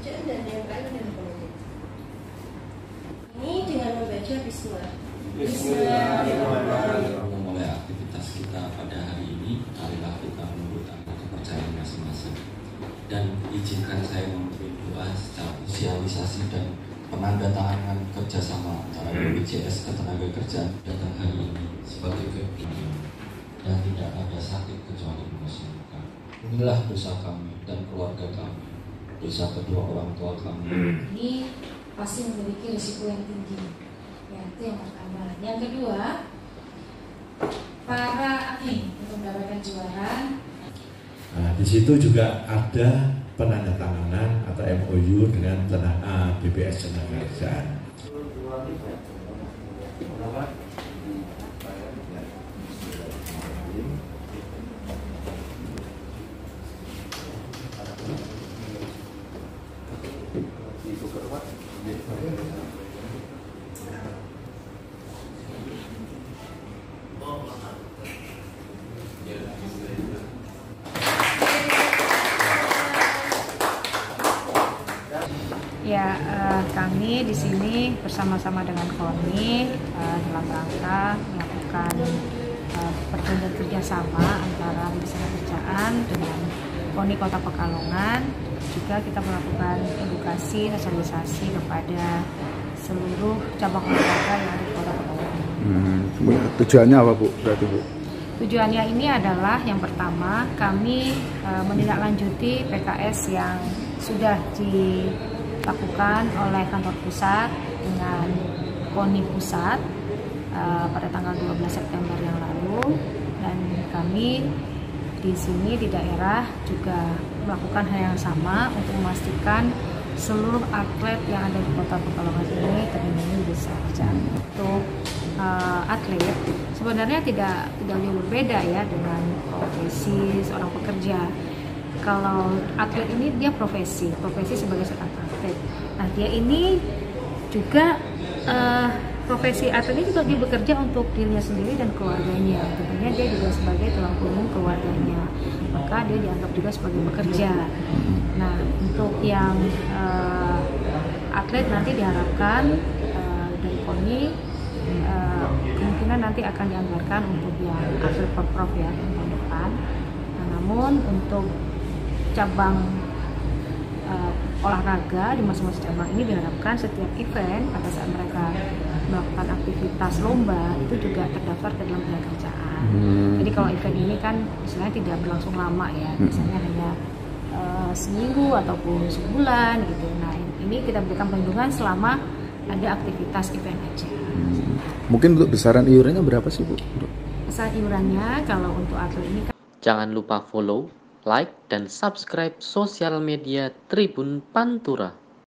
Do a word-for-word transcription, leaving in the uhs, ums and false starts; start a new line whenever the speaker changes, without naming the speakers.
bacaan dan yang terakhir adalah pengunjung. Ini dengan membaca Bismillah.
Bismillahirrahmanirrahim. Memulai aktivitas kita pada hari ini, marilah kita menurut kepercayaan masing-masing. Dan izinkan saya memberi doa secara sosialisasi dan penandatanganan kerjasama antara B P J S Ketenagakerjaan datang hari ini sebagai kebenaran dan tidak ada sakit kecuali musibah. Inilah dosa kami dan keluarga kami, dosa kedua orang tua kami.
Ini pasti memiliki risiko yang tinggi. Ya, itu yang pertama. Yang kedua, para atlet untuk mendapatkan juara.
Nah, di situ juga ada penandatanganan atau M O U dengan tenaga B P S Ketenagakerjaan.
Ya, eh, kami di sini bersama-sama dengan KONI eh, dalam rangka melakukan eh, perjanjian kerjasama antara Dinas Ketenagakerjaan dengan KONI Kota Pekalongan. Juga kita melakukan edukasi, sosialisasi kepada seluruh cabang olahraga yang ada di Kota Pekalongan.
Hmm, tujuannya apa Bu? Berarti Bu?
Tujuannya ini adalah yang pertama kami eh, menindaklanjuti P K S yang sudah di lakukan oleh kantor pusat dengan KONI pusat uh, pada tanggal dua belas September yang lalu, dan kami di sini di daerah juga melakukan hal yang sama untuk memastikan seluruh atlet yang ada di Kota Pekalongan ini terlindungi bisa berjalan. Untuk uh, atlet sebenarnya tidak tidak jauh berbeda ya dengan profesi seorang pekerja. Kalau atlet ini dia profesi, profesi sebagai seorang atlet. Nah, dia ini juga uh, profesi atlet ini juga dia bekerja untuk dirinya sendiri dan keluarganya. Tentunya dia juga sebagai tulang punggung keluarganya. Maka dia dianggap juga sebagai pekerja. Nah, untuk yang uh, atlet nanti diharapkan uh, dari KONI uh, kemungkinan nanti akan dianggarkan untuk yang atlet Porprov ya tahun depan. Nah, namun untuk cabang uh, olahraga di masing-masing cabang ini diharapkan setiap event pada saat mereka melakukan aktivitas lomba itu juga terdaftar ke dalam Ketenagakerjaan. Hmm. Jadi kalau event ini kan misalnya tidak berlangsung lama ya, misalnya hmm. hanya uh, seminggu ataupun sebulan gitu. Nah, ini kita berikan perlindungan selama ada aktivitas event aja.
Hmm. Mungkin untuk besaran iurannya berapa sih Bu?
Besaran iurannya kalau untuk atlet ini kan
jangan lupa follow, like, dan subscribe sosial media Tribun Pantura.